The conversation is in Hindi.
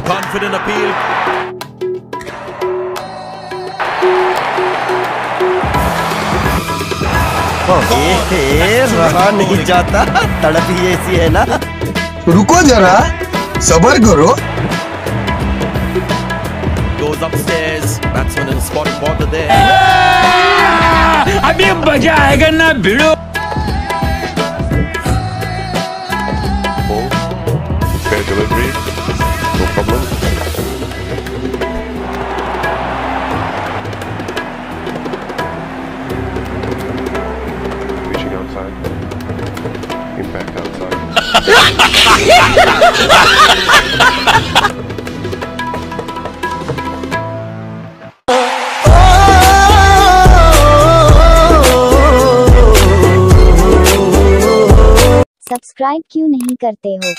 confident appeal. रहा नहीं जाता, तड़प ही ऐसी है ना। रुको जरा, सबर करो। Goes upstairs. Batsman in a spotted ball there. अभी मजा आएगा ना भिड़ो। Fair delivery, no problem. Reaching outside, impact outside. Subscribe क्यों नहीं करते हो?